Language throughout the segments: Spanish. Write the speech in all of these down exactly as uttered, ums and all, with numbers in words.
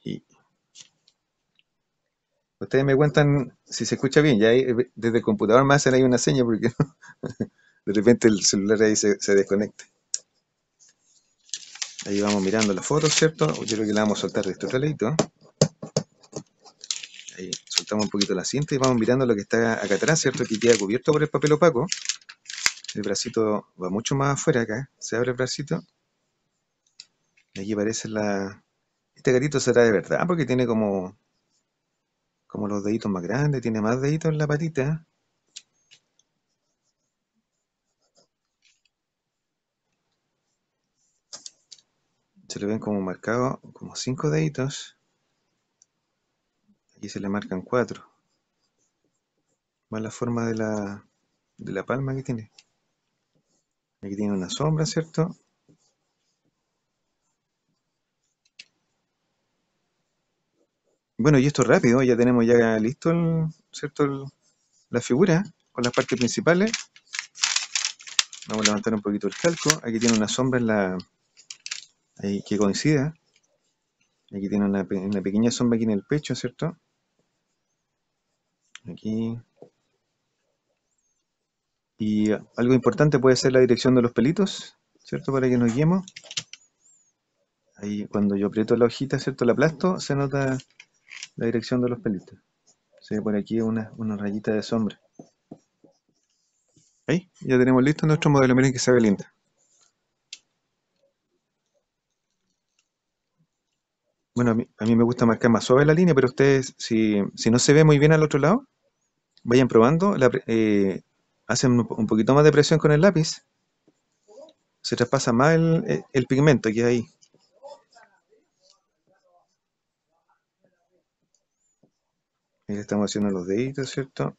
Y ustedes me cuentan si se escucha bien. Ya ahí, eh, desde el computador me hacen ahí una seña porque de repente el celular ahí se, se desconecta. Ahí vamos mirando las fotos, ¿cierto? Yo creo que la vamos a soltar de este otro ladito. Ahí soltamos un poquito la cinta y vamos mirando lo que está acá atrás, ¿cierto? Que queda cubierto por el papel opaco. El bracito va mucho más afuera acá. Se abre el bracito. Y aquí aparece la... Este gatito será de verdad porque tiene como, como los deditos más grandes, tiene más deditos en la patita. Se le ven como marcados como cinco deditos. Aquí se le marcan cuatro. Más la forma de la, de la palma que tiene. Aquí tiene una sombra, ¿cierto? Bueno, y esto es rápido, ya tenemos ya listo, el, ¿cierto? El- la figura con las partes principales. Vamos a levantar un poquito el calco. Aquí tiene una sombra en la, ahí que coincida. Aquí tiene una, pe- una pequeña sombra aquí en el pecho, ¿cierto? Aquí. Y algo importante puede ser la dirección de los pelitos, ¿cierto? Para que nos guiemos. Ahí cuando yo aprieto la hojita, ¿cierto? La aplasto, se nota la dirección de los pelitos. Se ve por aquí una, una rayita de sombra. Ahí, ya tenemos listo nuestro modelo. Miren que se ve lindo. Bueno, a mí, a mí me gusta marcar más suave la línea, pero ustedes, si, si no se ve muy bien al otro lado, vayan probando, la pre- eh, hacen un, po- un poquito más de presión con el lápiz, se traspasa más el, el- el pigmento que hay ahí. Ahí le estamos haciendo los deditos, ¿cierto?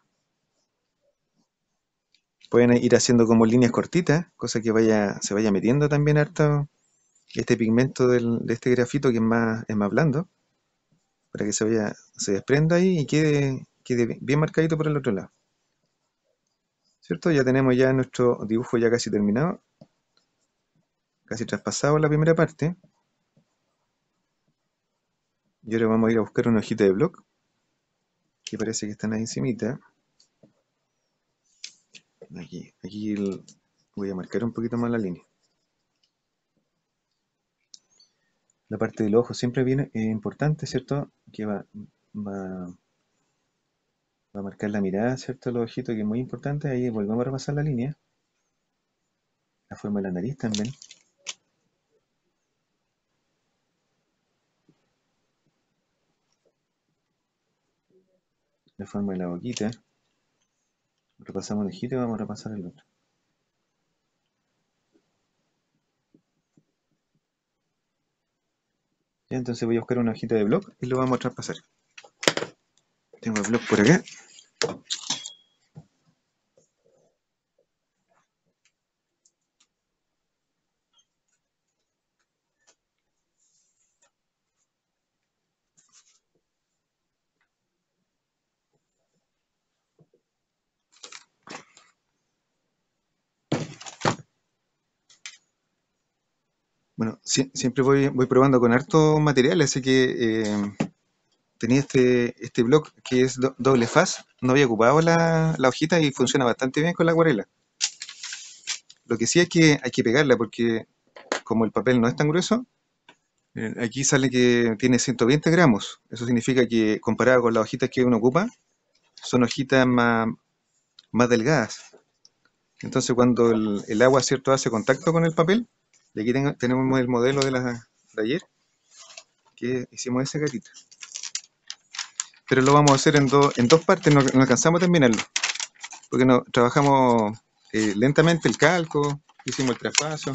Pueden ir haciendo como líneas cortitas, cosa que vaya, se vaya metiendo también harto este pigmento del- de este grafito que es más, es más blando, para que se vaya, se desprenda ahí y quede, quede bien bien marcadito por el otro lado. ¿Cierto? Ya tenemos ya nuestro dibujo ya casi terminado, casi traspasado la primera parte. Y ahora vamos a ir a buscar una hojita de bloc, que parece que están ahí encimita. Aquí, aquí el- voy a marcar un poquito más la línea. La parte del ojo siempre viene eh, importante, ¿cierto? Que va, va, va a marcar la mirada, ¿cierto? El ojito, que es muy importante. Ahí volvemos a repasar la línea. La forma de la nariz también. La forma de la boquita. Repasamos el ojito y vamos a repasar el otro. Ya, entonces voy a buscar una hojita de bloc y lo vamos a traspasar. Tengo el bloc por acá. Bueno, sie- siempre voy, voy probando con harto material, así que eh, tenía este, este bloc que es do- doble faz. No había ocupado la, la hojita y funciona bastante bien con la acuarela. Lo que sí hay que, hay que pegarla porque como el papel no es tan grueso, eh, aquí sale que tiene ciento veinte gramos. Eso significa que comparado con las hojitas que uno ocupa, son hojitas más, más delgadas. Entonces cuando el, el agua, ¿cierto?, hace contacto con el papel, y aquí tengo- tenemos el modelo de, la, de ayer, que hicimos ese gatito. Pero lo vamos a hacer en, do- en dos partes, no, no alcanzamos a terminarlo, porque no, trabajamos eh, lentamente el calco, hicimos el traspaso.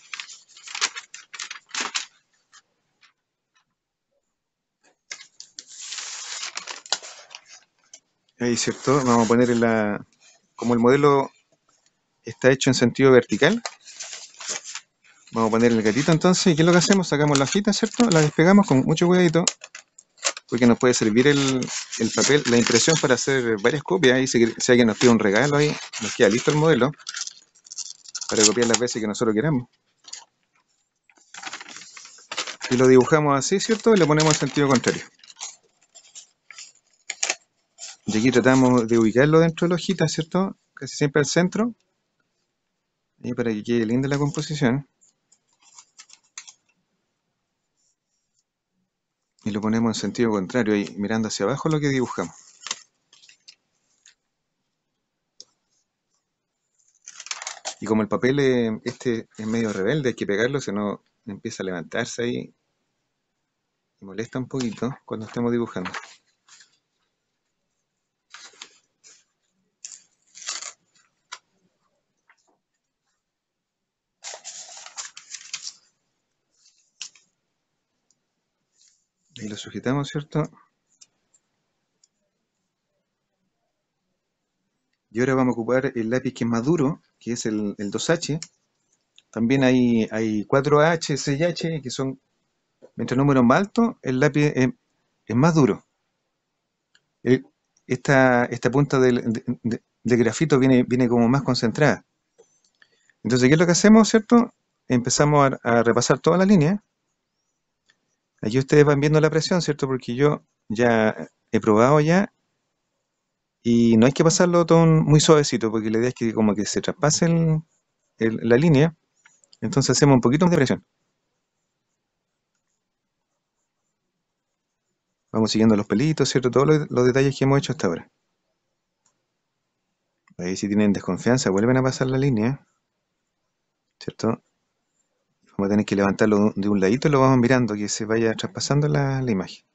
Ahí, ¿cierto? Vamos a poner en la... Como el modelo está hecho en sentido vertical, vamos a poner el gatito entonces. ¿Y qué es lo que hacemos? Sacamos la hojita, ¿cierto? La despegamos con mucho cuidadito, porque nos puede servir el, el papel, la impresión para hacer varias copias. Y si, si alguien nos pide un regalo ahí, nos queda listo el modelo para copiar las veces que nosotros queramos. Y lo dibujamos así, ¿cierto? Y le ponemos en sentido contrario. Y aquí tratamos de ubicarlo dentro de la hojita, ¿cierto? Casi siempre al centro. Y para que quede linda la composición. Y lo ponemos en sentido contrario, ahí mirando hacia abajo lo que dibujamos. Y como el papel eh, este es medio rebelde, hay que pegarlo, si no empieza a levantarse ahí y molesta un poquito cuando estamos dibujando. Ahí lo sujetamos, ¿cierto? Y ahora vamos a ocupar el lápiz que es más duro, que es el, el dos H. También hay, hay cuatro H, seis H, que son, mientras el número es más alto, el lápiz es, es más duro. El- esta, esta punta del, de, de- de grafito viene, viene como más concentrada. Entonces, ¿qué es lo que hacemos, cierto? Empezamos a, a repasar toda la línea. Aquí ustedes van viendo la presión, ¿cierto? Porque yo ya he probado ya y no hay que pasarlo todo un- muy suavecito, porque la idea es que como que se traspase el- el- la línea. Entonces hacemos un poquito más de presión. Vamos siguiendo los pelitos, ¿cierto? Todos los, los detalles que hemos hecho hasta ahora. Ahí si tienen desconfianza, vuelven a pasar la línea, ¿cierto? Vamos a tener que levantarlo de un ladito y lo vamos mirando, que se vaya traspasando la, la imagen.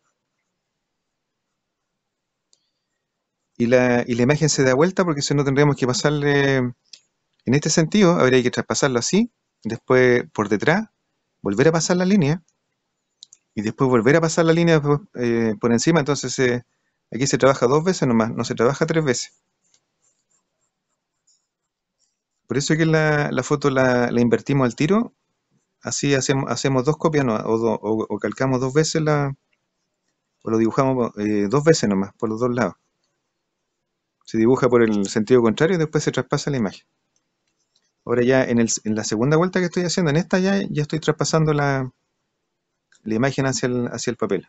Y la, y la imagen se da vuelta porque si no tendríamos que pasarle, en este sentido, habría que traspasarlo así, después por detrás, volver a pasar la línea, y después volver a pasar la línea por, eh, por encima. Entonces eh, aquí se trabaja dos veces nomás, no se trabaja tres veces. Por eso es que la, la foto la, la invertimos al tiro, así hacemos, hacemos dos copias no, o, do- o- o calcamos dos veces la, o lo dibujamos eh, dos veces nomás, por los dos lados. Se dibuja por el sentido contrario y después se traspasa la imagen. Ahora ya en, el, en la segunda vuelta que estoy haciendo, en esta ya, ya estoy traspasando la, la imagen hacia el, hacia el papel.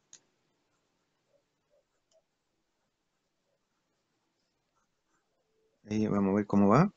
Ahí vamos a ver cómo va,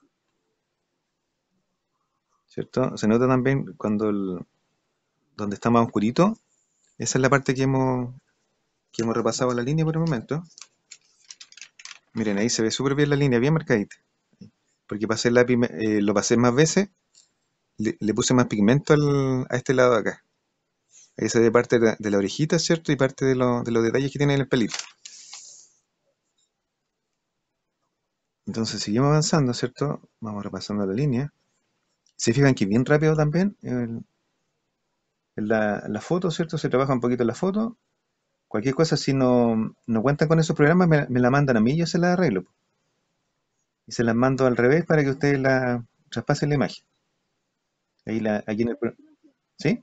¿cierto? Se nota también cuando el, donde está más oscurito, esa es la parte que hemos, que hemos repasado la línea por el momento. Miren, ahí se ve súper bien la línea, bien marcadita. Porque pasé el lápiz, eh, lo pasé más veces, le, le puse más pigmento al- a este lado de acá. Ahí se ve parte de la, de la orejita, ¿cierto? Y parte de, lo- de los detalles que tiene en el pelito. Entonces seguimos avanzando, ¿cierto? Vamos repasando la línea. Se fijan que bien rápido también el- en la, la foto, ¿cierto? Se trabaja un poquito la foto. Cualquier cosa, si no, no cuentan con esos programas, me, me la mandan a mí y yo se la arreglo. Y se las mando al revés para que ustedes la traspasen la imagen. Ahí la, aquí en el, pro- ¿sí?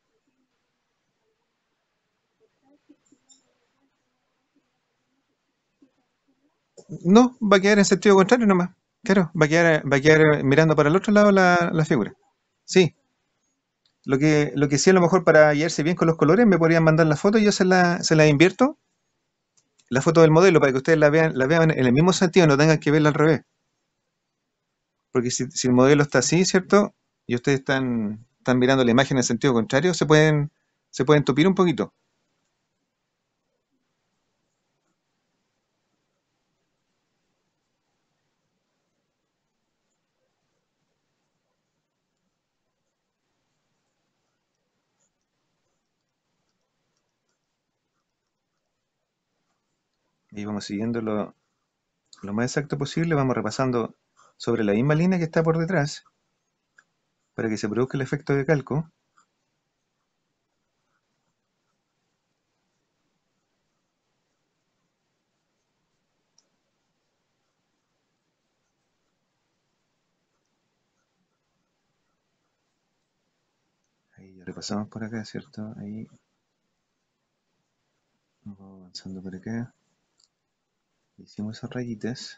No, va a quedar en sentido contrario nomás. Claro, va a quedar, va a quedar mirando para el otro lado la, la figura. Sí, lo que, lo que sí a lo mejor para guiarse bien con los colores me podrían mandar la foto y yo se la, se la invierto, la foto del modelo, para que ustedes la vean, la vean en el mismo sentido, no tengan que verla al revés. Porque si, si el modelo está así, ¿cierto? Y ustedes están, están mirando la imagen en sentido contrario, se pueden, se pueden tupir un poquito. Y vamos siguiendo lo, lo más exacto posible, vamos repasando sobre la misma línea que está por detrás, para que se produzca el efecto de calco. Ahí ya repasamos por acá, ¿cierto? Ahí vamos avanzando por acá. Hicimos esas rayitas.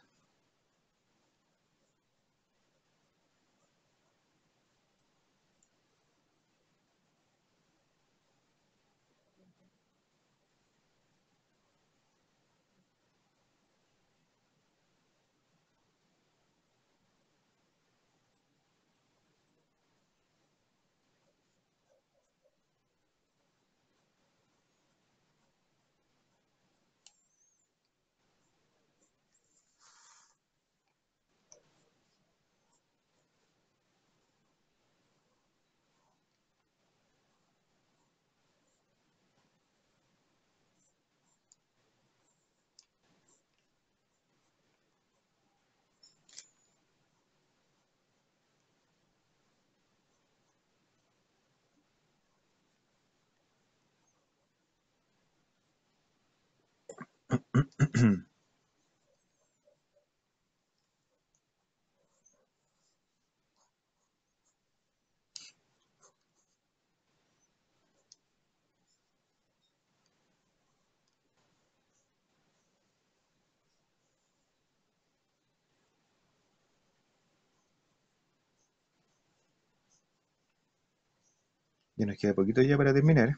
Ya nos queda poquito ya para terminar.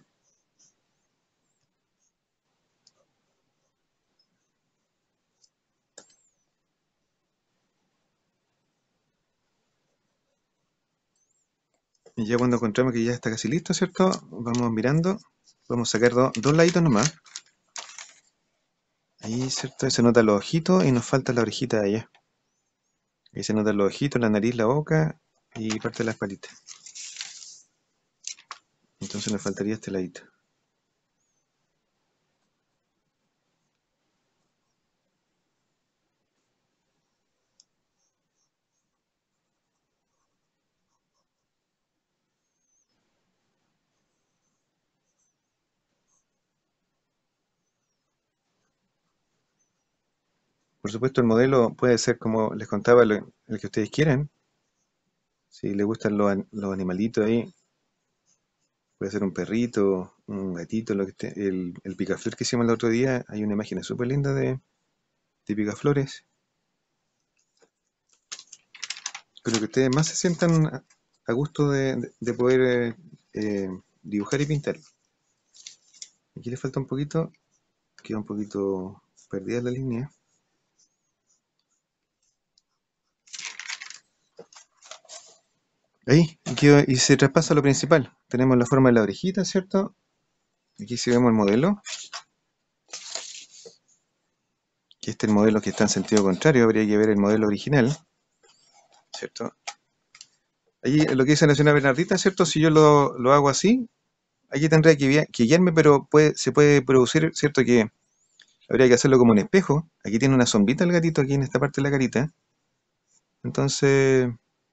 Y ya cuando encontramos que ya está casi listo, ¿cierto? Vamos mirando. Vamos a sacar do- dos laditos nomás. Ahí, ¿cierto? Ahí se notan los ojitos y nos falta la orejita de allá. Ahí se notan los ojitos, la nariz, la boca y parte de las patitas. Entonces nos faltaría este ladito. Por supuesto, el modelo puede ser, como les contaba, lo- el que ustedes quieran. Si les gustan los, an- los animalitos ahí, puede ser un perrito, un gatito, lo que esté. El, el picaflor que hicimos el otro día, hay una imagen súper linda de, de picaflores. Pero que ustedes más se sientan a, a gusto de, de- de poder eh, eh, dibujar y pintar. Aquí le falta un poquito, queda un poquito perdida la línea. Ahí, y, quedó- y se traspasa lo principal. Tenemos la forma de la orejita, ¿cierto? Aquí sí vemos el modelo, que este es el modelo que está en sentido contrario, habría que ver el modelo original, ¿cierto? Allí lo que dice la señora Bernardita, ¿cierto? Si yo lo, lo hago así, aquí tendría que, guia- que guiarme, pero puede, se puede producir, ¿cierto? Que habría que hacerlo como un espejo. Aquí tiene una sombrita el gatito, aquí en esta parte de la carita. Entonces,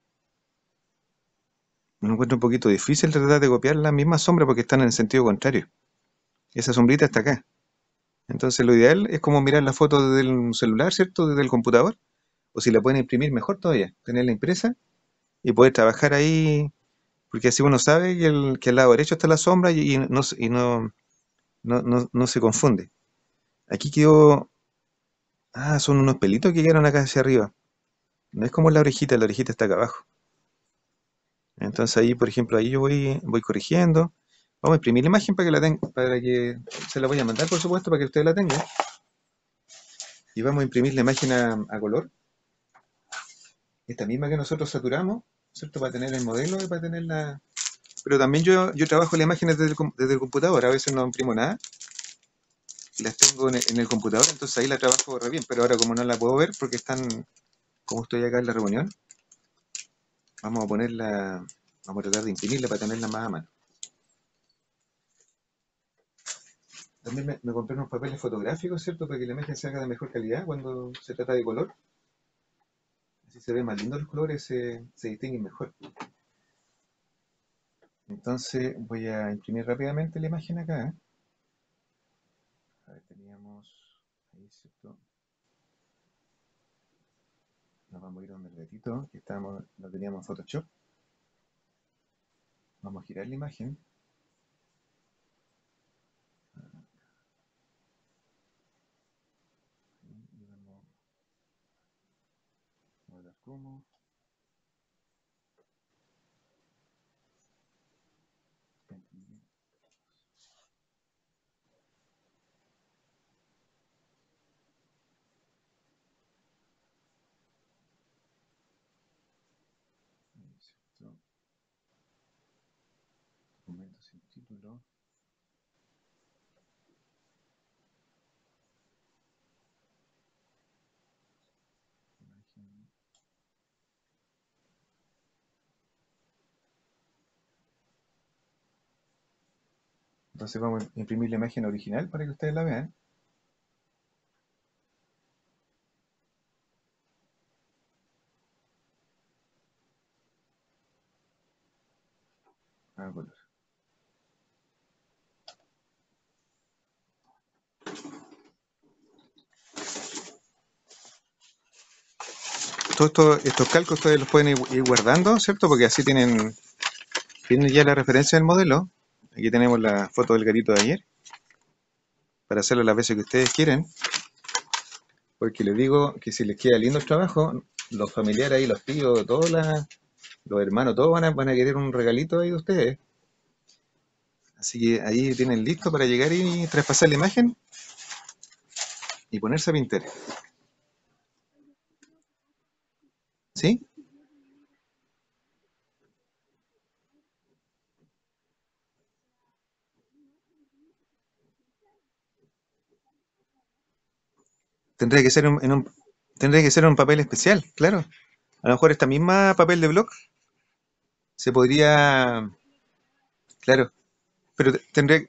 me encuentro un poquito difícil tratar de copiar la misma sombra porque están en el sentido contrario. Esa sombrita está acá. Entonces, lo ideal es como mirar la foto desde el celular, ¿cierto? Desde el computador. O si la pueden imprimir, mejor todavía. Tenerla impresa y poder trabajar ahí, porque así uno sabe que, el, que al lado derecho está la sombra y, y no, se- y no, no, no, no se confunde. Aquí quedó. Ah, son unos pelitos que quedaron acá hacia arriba. No es como la orejita, la orejita está acá abajo. Entonces ahí, por ejemplo, ahí yo voy, voy corrigiendo. Vamos a imprimir la imagen para que la tenga, para que se la voy a mandar, por supuesto, para que usted la tenga. Y vamos a imprimir la imagen a, a color. Esta misma que nosotros saturamos, ¿cierto? Para tener el modelo y para tener la. Pero también yo, yo trabajo las imágenes desde el, com- desde el computador. A veces no imprimo nada y las tengo en el, en el computador, entonces ahí la trabajo re bien. Pero ahora, como no la puedo ver porque están, como estoy acá en la reunión, vamos a ponerla, vamos a tratar de imprimirla para tenerla más a mano. También me, me compré unos papeles fotográficos, ¿cierto? Para que la imagen se haga de mejor calidad cuando se trata de color. Así se ven más lindos los colores, se, se distinguen mejor. Entonces voy a imprimir rápidamente la imagen acá. ¿Eh? A ver, teníamos ahí, ¿cierto? Nos vamos a ir a un gatito que estábamos, lo teníamos en Photoshop. Vamos a girar la imagen. Y vamos a ver cómo. ¿Cierto? Documento sin título. Imagen. Entonces vamos a imprimir la imagen original para que ustedes la vean. A color. todos estos, estos calcos ustedes los pueden ir, ir guardando, ¿cierto? Porque así tienen, tienen ya la referencia del modelo. Aquí tenemos la foto del gatito de ayer, para hacerlo las veces que ustedes quieren. Porque les digo que si les queda lindo el trabajo, los familiares ahí, los tíos, todos la- los hermanos, todos van a, van a querer un regalito ahí de ustedes. Así que ahí tienen listo para llegar y traspasar la imagen y ponerse a pintar. ¿Sí? Tendría que ser un- en un, tendría que ser un papel especial, claro. A lo mejor esta misma papel de blog se podría, claro, pero te- tendría,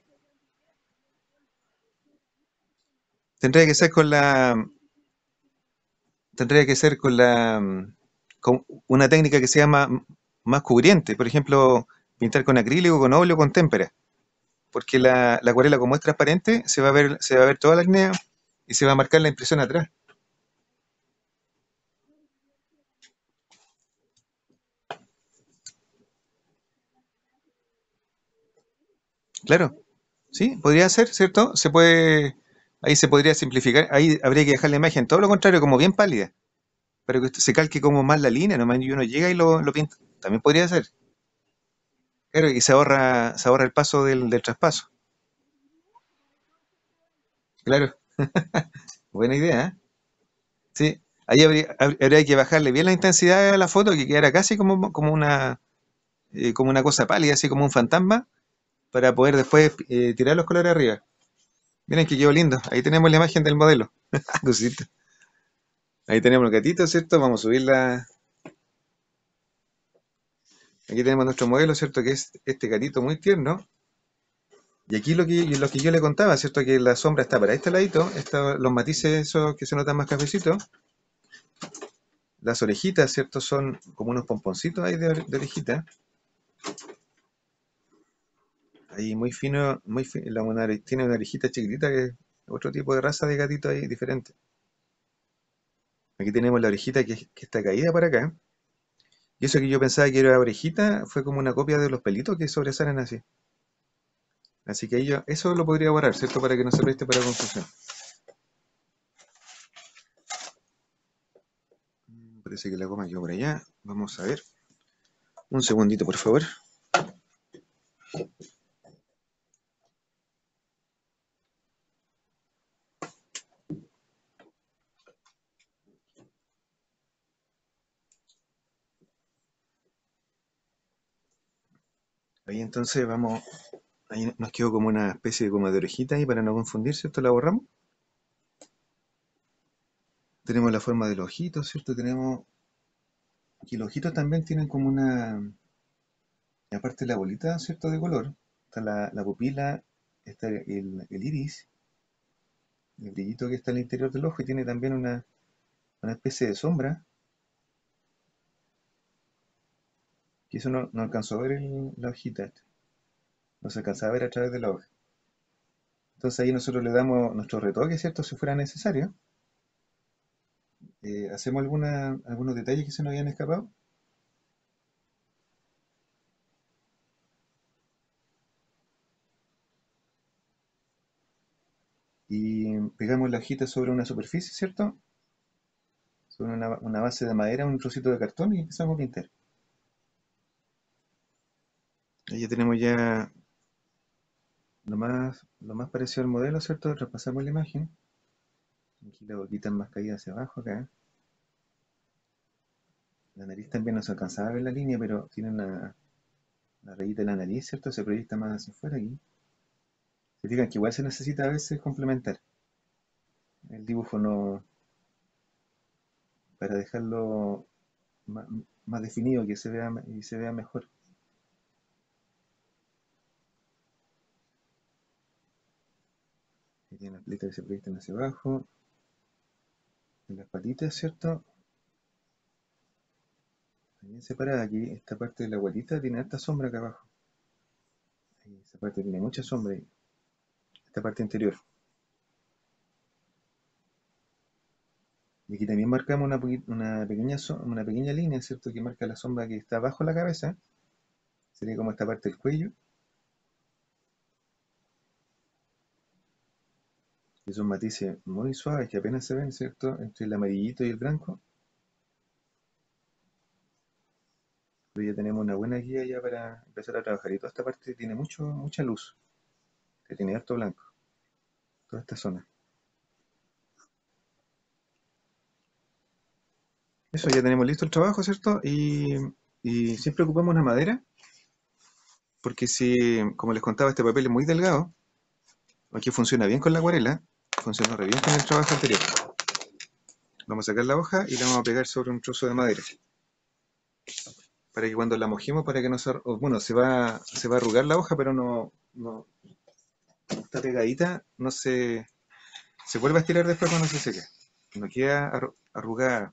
tendría que ser con la, tendría que ser con la, con una técnica que se llama más cubriente. Por ejemplo, pintar con acrílico, con óleo, con témpera. Porque la, la acuarela como es transparente, se va a ver, se va a ver toda la línea y se va a marcar la impresión atrás. Claro, sí, podría ser, ¿cierto? Se puede, ahí se podría simplificar, ahí habría que dejar la imagen, todo lo contrario, como bien pálida, para que se calque como más la línea, nomás y uno llega y lo, lo pinta. También podría ser, claro, y se ahorra, se ahorra el paso del, del traspaso. Claro, buena idea, ¿eh? Sí, ahí habría, hab- habría que bajarle bien la intensidad a la foto, que quedara casi como, como una, eh, como una cosa pálida, así como un fantasma, para poder después eh, tirar los colores arriba. Miren que quedó lindo. Ahí tenemos la imagen del modelo. Cosita. Ahí tenemos el gatito, ¿cierto? Vamos a subirla. Aquí tenemos nuestro modelo, ¿cierto? Que es este gatito muy tierno. Y aquí lo que, lo que yo le contaba, ¿cierto? Que la sombra está para este ladito. Esta- los matices esos que se notan más cafecitos. Las orejitas, ¿cierto? Son como unos pomponcitos ahí de, ore- de orejita. Ahí muy fino, muy fino. La, una ore- tiene una orejita chiquitita que es otro tipo de raza de gatito ahí diferente. Aquí tenemos la orejita que, que está caída para acá. Y eso que yo pensaba que era orejita fue como una copia de los pelitos que sobresalen así. Así que ahí yo, eso lo podría borrar, ¿cierto? Para que no se preste para confusión. Parece que la goma quedó por allá. Vamos a ver. Un segundito, por favor. Ahí entonces vamos. Ahí nos quedó como una especie de goma de orejita ahí para no confundir, ¿cierto? La borramos. Tenemos la forma del ojito, ¿cierto? Tenemos. Aquí los ojitos también tienen como una. Aparte de la bolita, ¿cierto? De color. Está la, la pupila, está el, el iris, el brillito que está al interior del ojo y tiene también una, una especie de sombra. Que eso no, no alcanzó a ver el- la hojita. No se alcanzaba a ver a través de la hoja. Entonces ahí nosotros le damos nuestro retoque, ¿cierto? Si fuera necesario. Eh, hacemos alguna, algunos detalles que se nos habían escapado y pegamos la hojita sobre una superficie, ¿cierto? Sobre una, una base de madera, un trocito de cartón y empezamos a pintar. Ahí ya tenemos ya lo más, lo más parecido al modelo, ¿cierto? Traspasamos la imagen. Aquí la boquita más caída hacia abajo acá. La nariz también no se alcanzaba a ver la línea, pero tiene una, la rayita de la nariz, ¿cierto? Se proyecta más hacia afuera aquí. Se fijan que igual se necesita a veces complementar el dibujo no, para dejarlo más, más definido, que se vea y se vea mejor. Aquí tiene las pelitas que se proyectan hacia abajo, en las patitas, ¿cierto? Bien separada aquí, esta parte de la guatita tiene harta sombra acá abajo. Ahí, esa parte tiene mucha sombra ahí, esta parte interior. Y aquí también marcamos una, poqui- una pequeña, so- una pequeña línea, ¿cierto? Que marca la sombra que está bajo la cabeza. Sería como esta parte del cuello. Y son matices muy suaves que apenas se ven, ¿cierto? Entre el amarillito y el blanco. Pero ya tenemos una buena guía ya para empezar a trabajar. Y toda esta parte tiene mucho, mucha luz, que tiene harto blanco, toda esta zona. Eso, ya tenemos listo el trabajo, ¿cierto? Y, y siempre ocupamos una madera, porque si, como les contaba, este papel es muy delgado, aquí funciona bien con la acuarela, funciona re bien con el trabajo anterior. Vamos a sacar la hoja y la vamos a pegar sobre un trozo de madera, para que cuando la mojemos, para que no se, ar- o, bueno, se va, se va a arrugar la hoja, pero no, no está pegadita, no se, se vuelve a estirar después cuando se seque. No queda arru- arrugada.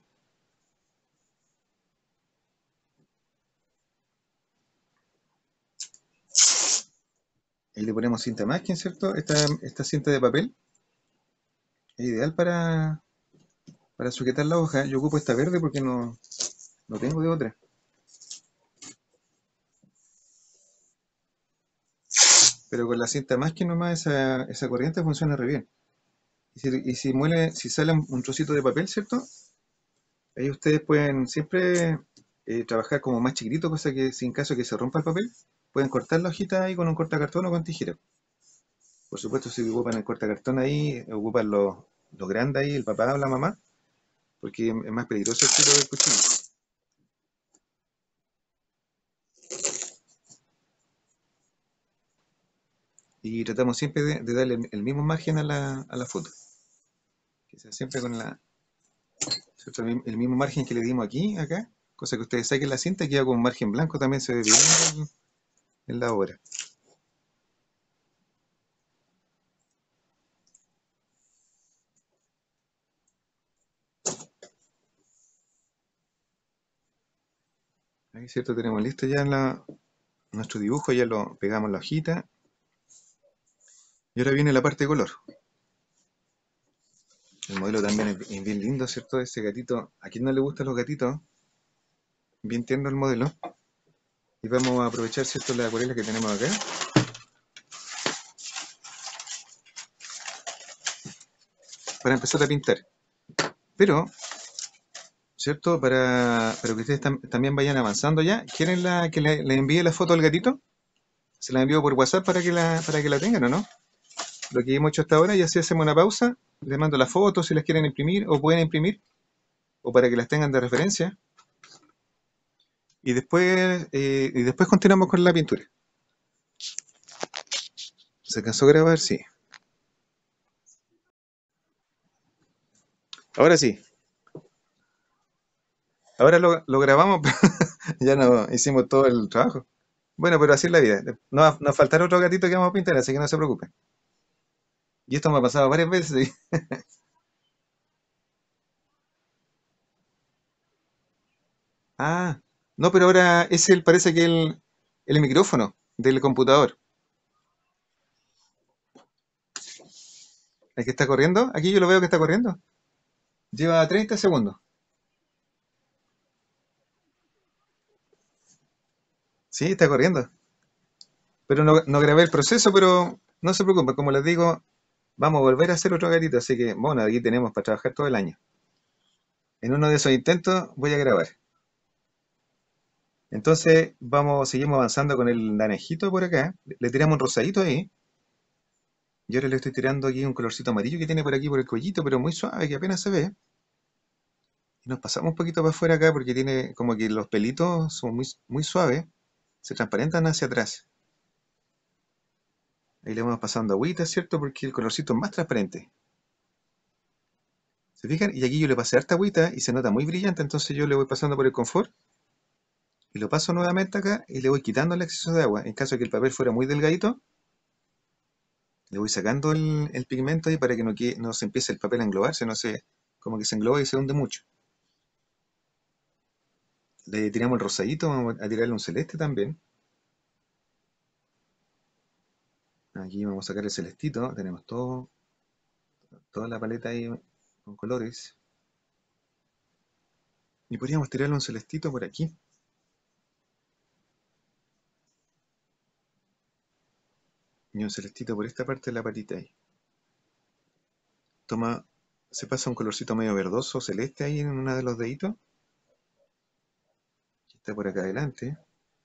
Ahí le ponemos cinta masking, ¿cierto? Esta, esta cinta de papel es ideal para, para sujetar la hoja. Yo ocupo esta verde porque no, no tengo de otra. Pero con la cinta masking nomás esa, esa corriente funciona re bien. Y si, y si muele, si sale un trocito de papel, ¿cierto? Ahí ustedes pueden siempre eh, trabajar como más chiquitito, cosa que si en caso que se rompa el papel, pueden cortar la hojita ahí con un cortacartón o con tijera. Por supuesto, si ocupan el cortacartón ahí, ocupan los los grandes ahí, el papá o la mamá, porque es más peligroso el filo del cuchillo. Y tratamos siempre de, de darle el, el mismo margen a la, a la foto, que sea siempre con la, ¿cierto? El, el mismo margen que le dimos aquí, acá, cosa que ustedes saquen la cinta y queda con un margen blanco, también se ve bien en, en la obra. Ahí, ¿cierto? Tenemos listo ya la, nuestro dibujo, ya lo pegamos en la hojita. Y ahora viene la parte de color. El modelo también es, es bien lindo, ¿cierto? Ese gatito, ¿a quién no le gustan los gatitos? Bien tierno el modelo. Y vamos a aprovechar, ¿cierto? La acuarela que tenemos acá para empezar a pintar. Pero, ¿cierto? Para, para que ustedes tam- también vayan avanzando ya. ¿Quieren la, que le, le envíe la foto al gatito? Se la envío por WhatsApp para que la, para que la tengan, ¿o no? Lo que hemos hecho hasta ahora y así hacemos una pausa. Les mando las fotos si las quieren imprimir o pueden imprimir o para que las tengan de referencia. Y después, eh, y después continuamos con la pintura. ¿Se alcanzó a grabar? Sí. Ahora sí. Ahora lo, lo grabamos, pero ya no hicimos todo el trabajo. Bueno, pero así es la vida. No va- nos faltará otro gatito que vamos a pintar, así que no se preocupen. Y esto me ha pasado varias veces. ¿Sí? Ah, no, pero ahora es el, parece que el, el micrófono del computador. El que está corriendo. Aquí yo lo veo que está corriendo. Lleva treinta segundos. Sí, está corriendo. Pero no, no grabé el proceso, pero no se preocupen. Como les digo, vamos a volver a hacer otro gatito. Así que, bueno, aquí tenemos para trabajar todo el año. En uno de esos intentos voy a grabar. Entonces, vamos, seguimos avanzando con el naranjito por acá. Le tiramos un rosadito ahí. Y ahora le estoy tirando aquí un colorcito amarillo que tiene por aquí por el cuellito, pero muy suave, que apenas se ve. Y nos pasamos un poquito para afuera acá porque tiene como que los pelitos son muy, muy suaves, se transparentan hacia atrás. Ahí le vamos pasando agüita, ¿cierto? Porque el colorcito es más transparente. ¿Se fijan? Y aquí yo le pasé harta agüita y se nota muy brillante, entonces yo le voy pasando por el confort y lo paso nuevamente acá y le voy quitando el exceso de agua. En caso de que el papel fuera muy delgadito, le voy sacando el, el pigmento ahí para que no, que- no se empiece el papel a englobarse, no sé, como que se engloba y se hunde mucho. Le tiramos el rosadito, vamos a tirarle un celeste también. Aquí vamos a sacar el celestito, tenemos todo, toda la paleta ahí con colores. Y podríamos tirarle un celestito por aquí. Y un celestito por esta parte de la patita ahí. Toma, se pasa un colorcito medio verdoso, celeste ahí en uno de los deditos. Que está por acá adelante.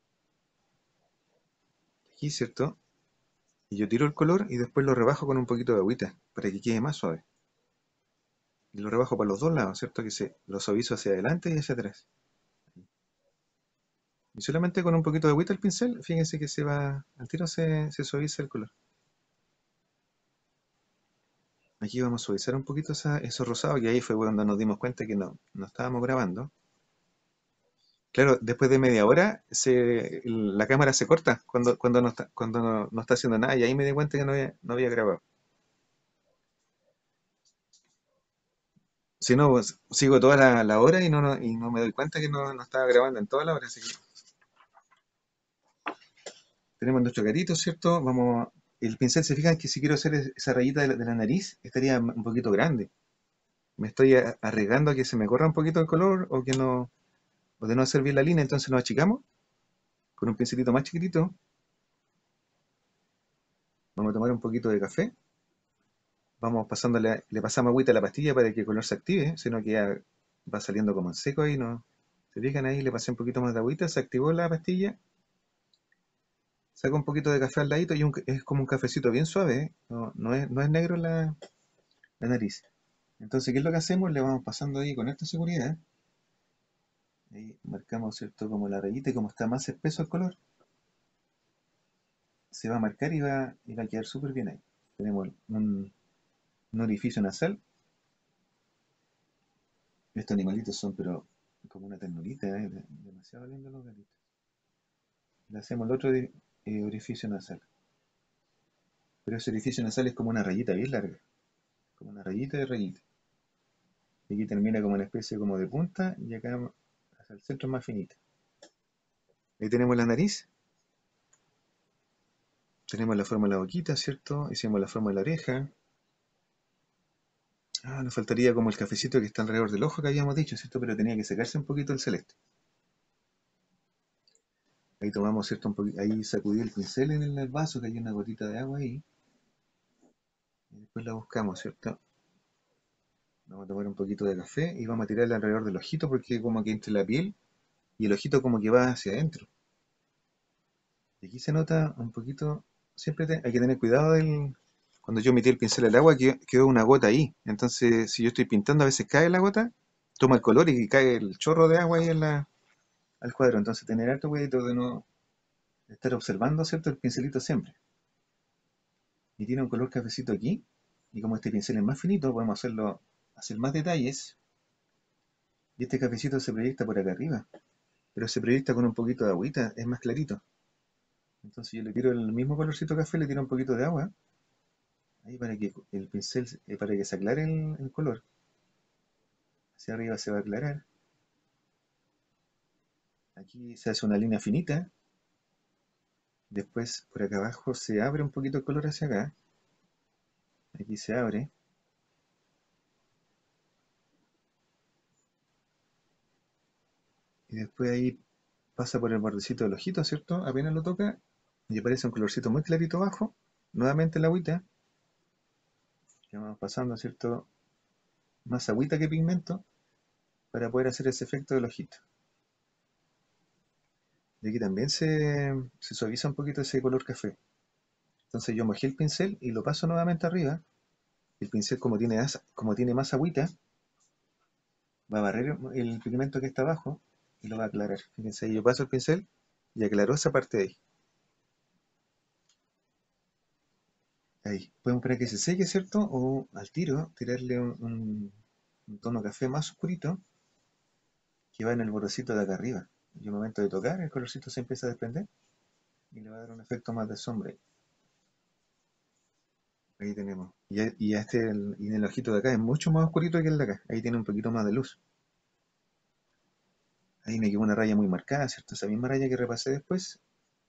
Aquí, ¿cierto? Y yo tiro el color y después lo rebajo con un poquito de agüita para que quede más suave. Y lo rebajo para los dos lados, ¿cierto? Que se lo suavizo hacia adelante y hacia atrás. Y solamente con un poquito de agüita el pincel, fíjense que se va, al tiro se, se suaviza el color. Aquí vamos a suavizar un poquito esa, eso rosado, que ahí fue cuando nos dimos cuenta que no, no estábamos grabando. Claro, después de media hora se, la cámara se corta cuando, cuando, no está, cuando no, no está haciendo nada y ahí me di cuenta que no había, no había grabado. Si no, pues, sigo toda la, la hora y no, no, y no me doy cuenta que no, no estaba grabando en toda la hora. Así que tenemos nuestro gatito, ¿cierto? Vamos, el pincel, se fijan que si quiero hacer es- esa rayita de la, de la nariz, estaría un poquito grande. Me estoy a- arriesgando a que se me corra un poquito el color o que no, o de no hacer bien la línea, entonces nos achicamos con un pincelito más chiquitito. Vamos a tomar un poquito de café. Vamos pasándole, le pasamos agüita a la pastilla para que el color se active, sino que ya va saliendo como en seco ahí, ¿no? Se fijan ahí, le pasé un poquito más de agüita, se activó la pastilla, saca un poquito de café al ladito y un- es como un cafecito bien suave, ¿eh? No, no es, no es negro la, la nariz. Entonces, ¿qué es lo que hacemos? Le vamos pasando ahí con esta seguridad. Ahí marcamos, ¿cierto? Como la rayita y como está más espeso el color, se va a marcar y va, y va a quedar súper bien ahí. Tenemos un, un orificio nasal. Estos animalitos son, pero como una ternurita, ¿eh? De- demasiado lindos los gatitos. Le hacemos el otro di- eh, orificio nasal. Pero ese orificio nasal es como una rayita bien larga. Como una rayita de rayita. Y aquí termina como una especie como de punta y acá hacia el centro es más finita. Ahí tenemos la nariz. Tenemos la forma de la boquita, ¿cierto? Hicimos la forma de la oreja. Ah, nos faltaría como el cafecito que está alrededor del ojo que habíamos dicho, ¿cierto? Pero tenía que secarse un poquito el celeste. Ahí tomamos, ¿cierto? Un poquito, ahí sacudí el pincel en el vaso, que hay una gotita de agua ahí. Y después la buscamos, ¿cierto? Vamos a tomar un poquito de café y vamos a tirarle alrededor del ojito porque como que entre la piel y el ojito como que va hacia adentro. Y aquí se nota un poquito, siempre te- hay que tener cuidado del, cuando yo metí el pincel al agua que quedó una gota ahí. Entonces, si yo estoy pintando, a veces cae la gota, toma el color y cae el chorro de agua ahí en la, al cuadro. Entonces, tener harto cuidado de no estar observando, ¿cierto? El pincelito siempre. Y tiene un color cafecito aquí. Y como este pincel es más finito, podemos hacerlo, hacer más detalles. Y este cafecito se proyecta por acá arriba. Pero se proyecta con un poquito de agüita, es más clarito. Entonces yo le tiro el mismo colorcito café, le tiro un poquito de agua, ahí para que el pincel, eh, para que se aclare el, el color. Hacia arriba se va a aclarar. Aquí se hace una línea finita. Después por acá abajo se abre un poquito el color hacia acá. Aquí se abre. Y después ahí pasa por el bordecito del ojito, ¿cierto? Apenas lo toca y aparece un colorcito muy clarito abajo. Nuevamente la agüita. Que vamos pasando, ¿cierto? Más agüita que pigmento para poder hacer ese efecto del ojito. Y aquí también se, se suaviza un poquito ese color café. Entonces yo mojé el pincel y lo paso nuevamente arriba. El pincel como tiene, as- como tiene más agüita, va a barrer el pigmento que está abajo y lo va a aclarar. Fíjense ahí, yo paso el pincel y aclaró esa parte de ahí. Ahí. Podemos esperar que se seque, ¿cierto? O al tiro tirarle un, un- un tono café más oscurito que va en el bordecito de acá arriba. Y al momento de tocar, el colorcito se empieza a desprender y le va a dar un efecto más de sombra. Ahí tenemos. Y, a- y a este, el, y en el ojito de acá es mucho más oscurito que el de acá. Ahí tiene un poquito más de luz. Ahí me quedó una raya muy marcada, ¿cierto? Esa misma raya que repasé después.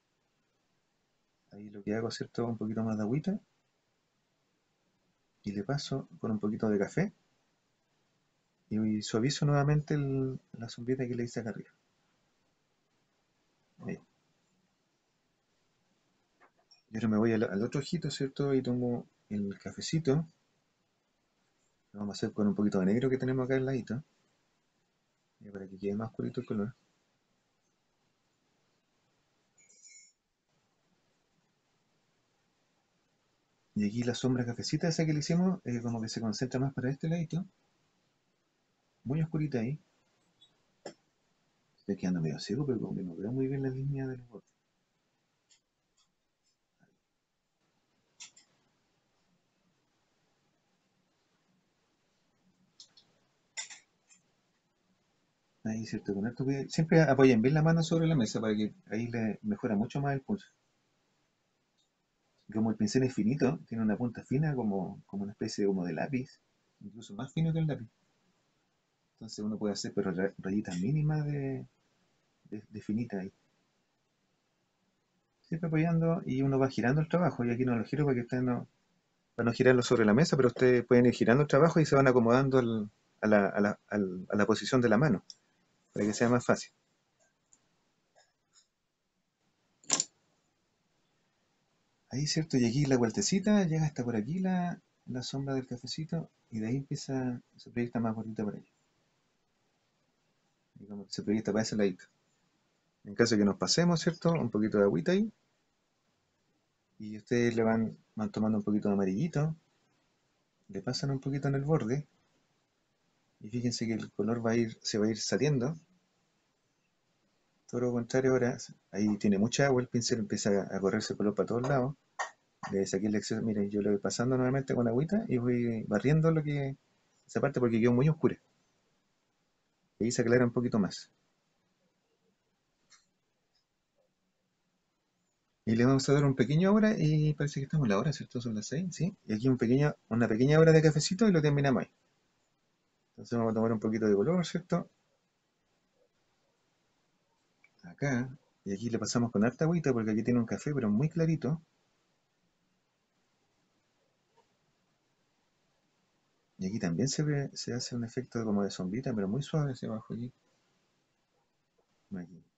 Ahí lo que hago, ¿cierto? Un poquito más de agüita y le paso con un poquito de café. Y suavizo nuevamente el- la sombrita que le hice acá arriba. Ahí. Y ahora me voy al, al otro ojito, ¿cierto? Y tomo el cafecito. Lo vamos a hacer con un poquito de negro que tenemos acá al ladito. Ya para que quede más oscurito el color. Y aquí la sombra cafecita esa que le hicimos, eh, como que se concentra más para este ladito. Muy oscurita ahí. Estoy quedando medio ciego, pero como que no veo muy bien la línea de los bordes. Ahí, ¿cierto? Con esto que siempre apoyen bien la mano sobre la mesa para que ahí le mejora mucho más el pulso. Y como el pincel es finito, tiene una punta fina como, como una especie de, como de lápiz, incluso más fino que el lápiz. Entonces uno puede hacer pero ra- rayitas mínimas de, de, de finita ahí. Siempre apoyando y uno va girando el trabajo. Y aquí no lo giro para que ustedes no, para no girarlo sobre la mesa, pero ustedes pueden ir girando el trabajo y se van acomodando al- a, la, a la- al- a la posición de la mano, para que sea más fácil. Ahí, ¿cierto? Y aquí la vueltecita, llega hasta por aquí la, la sombra del cafecito y de ahí empieza, se proyecta más bonita por ahí. Y como que se proyecta para ese ladito. En caso de que nos pasemos, ¿cierto? Un poquito de agüita ahí y ustedes le van, van tomando un poquito de amarillito, le pasan un poquito en el borde y fíjense que el color va a ir, se va a ir saliendo. Todo lo contrario ahora, ahí tiene mucha agua, el pincel empieza a, a correrse el color para todos lados. Le saqué el exceso, miren, yo lo voy pasando nuevamente con agüita y voy barriendo lo que, esa parte porque quedó muy oscura. Y ahí se aclara un poquito más. Y le vamos a dar un pequeño hora y parece que estamos en la hora, ¿cierto? Son las seis, ¿sí? Y aquí un pequeño, una pequeña hora de cafecito y lo terminamos ahí. Entonces vamos a tomar un poquito de color, ¿cierto? Acá. Y aquí le pasamos con harta agüita porque aquí tiene un café, pero muy clarito. Y aquí también se ve, se hace un efecto como de sombrita, pero muy suave hacia abajo aquí. Aquí.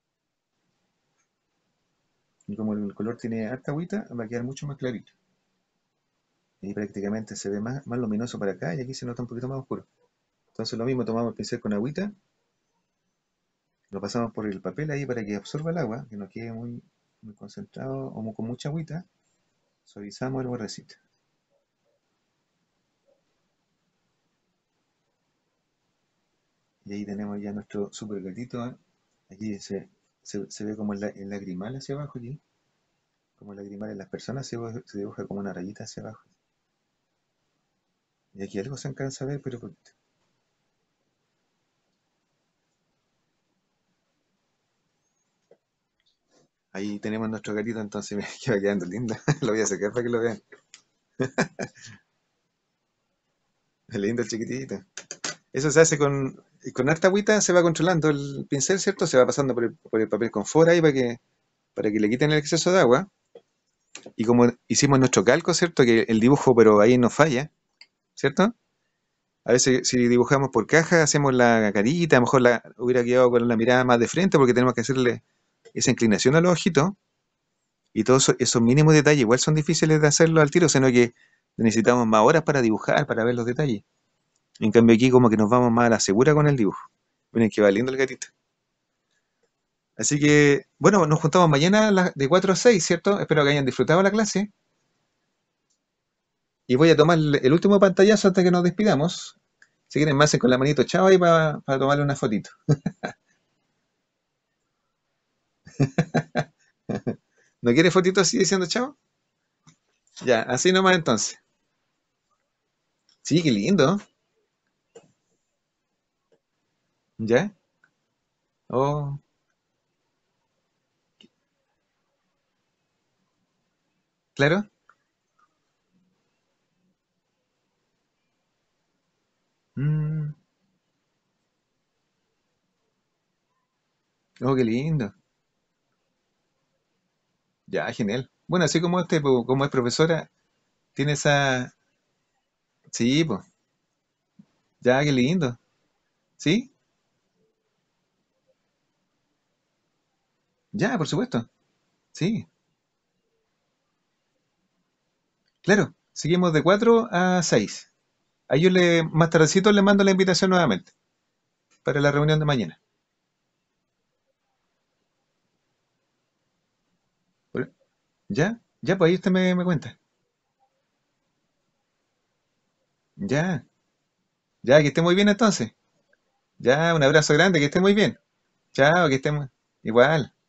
Y como el color tiene harta agüita, va a quedar mucho más clarito. Y prácticamente se ve más, más luminoso para acá y aquí se nota un poquito más oscuro. Entonces lo mismo, tomamos el pincel con agüita, lo pasamos por el papel ahí para que absorba el agua, que no quede muy, muy concentrado o mu- con mucha agüita. Suavizamos el bordecito. Y ahí tenemos ya nuestro super gatito, ¿eh? Aquí se, se, se ve como el, la- el lagrimal hacia abajo aquí. Como el lagrimal en las personas se, dibuja- se dibuja como una rayita hacia abajo. Y aquí algo se alcanza a ver, pero poquito. Ahí tenemos nuestro gatito, entonces mira, que va quedando lindo. Lo voy a sacar para que lo vean. Lindo el chiquitito. Eso se hace con, con harta agüita, se va controlando el pincel, ¿cierto? Se va pasando por el, por el papel confort ahí para que, para que le quiten el exceso de agua. Y como hicimos nuestro calco, ¿cierto? Que el dibujo, pero ahí no falla, ¿cierto? A veces si dibujamos por caja, hacemos la carita, a lo mejor la, hubiera quedado con la mirada más de frente porque tenemos que hacerle esa inclinación a los ojitos. Y todos esos, esos mínimos detalles igual son difíciles de hacerlo al tiro, sino que necesitamos más horas para dibujar, para ver los detalles. En cambio aquí como que nos vamos más a la segura con el dibujo. Miren que va lindo el gatito. Así que, bueno, nos juntamos mañana a las- de cuatro a seis, ¿cierto? Espero que hayan disfrutado la clase. Y voy a tomar el el último pantallazo hasta que nos despidamos. Si quieren, me hacen con la manito chao ahí para, para tomarle una fotito. ¿No quiere fotito así diciendo chao? Ya, así nomás entonces. Sí, qué lindo. ¿Ya? Oh, claro. Mm, oh, qué lindo. Ya, genial. Bueno, así como este, po, como es profesora, tiene esa... Sí, pues, ya, qué lindo. ¿Sí? Ya, por supuesto. Sí, claro. Seguimos de cuatro a seis. Ahí yo le, más tardecito le mando la invitación nuevamente para la reunión de mañana. Por- ¿Ya? Ya, pues ahí usted me, me cuenta. Ya, ya, que esté muy bien entonces. Ya, un abrazo grande, que esté muy bien. Chao, que estemos igual.